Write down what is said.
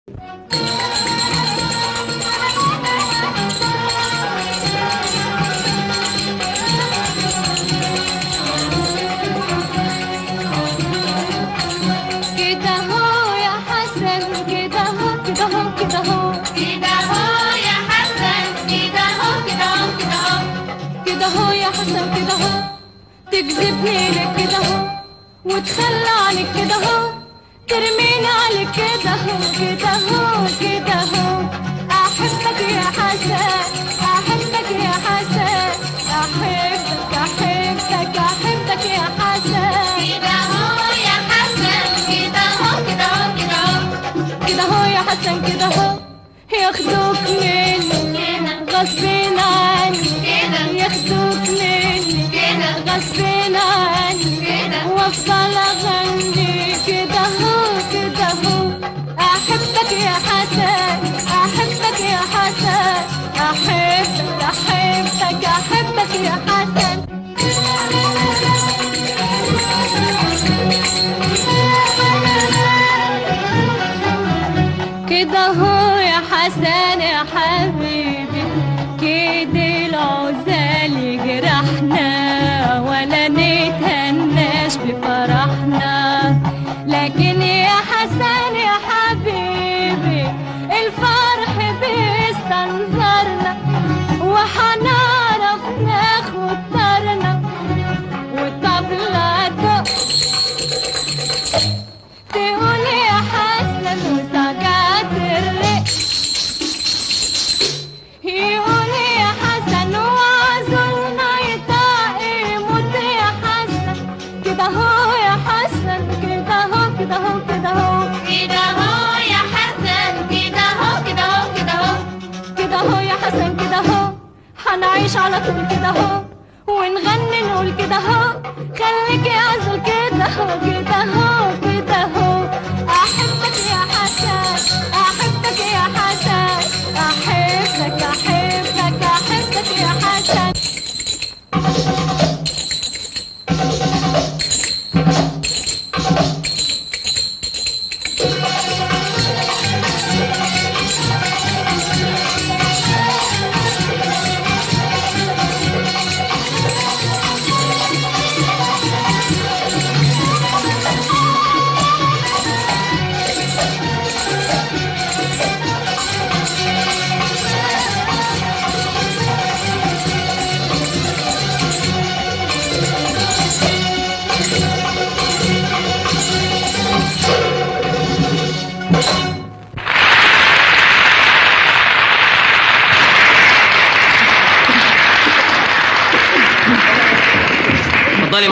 كده هو يا حسن، كده هو كده هو كده هو كده هو يا حسن، كده هو كده هو كده هو كده هو يا حسن، كده هو تكذبني لك كده هو وتخلى عليك كده هو ترميني عليك كده هو كده هو كده هو أحبك يا حسن، أحبك يا حسن، أحبك أحبك أحبك يا حسن، كده هو يا حسن، كده هو كده هو كده هو كده هو يا حسن، كده هو ياخدوك مني غصب عني كده، ياخدوك مني كده غصب عني كده، وافضل اغني كده هو كده هو احبك يا حسن، احبك يا حسن، احبك احبك احبك يا حسن. كده هو يا حسن يا حبيبي، كده العزال يجرحنا ولا نتهناش بفرحنا، لكن يا حسن يا حبيبي الفرح بيستنظرنا وحنعرف ناخد طارنا والطبلة تقف تقول يا حسن وسجات الرق، يقول يا حسن وعزولنا يطاق يموت يا حسن، كده هو يا حسن، كده هو كده هو كده هو كده هو يا حسن، كده هو كده هو كده هو كده هو يا حسن، كده هو هنعيش على طول كده هو ونغني نقول كده هو خليك يا عزول كده هو كده هو كده هو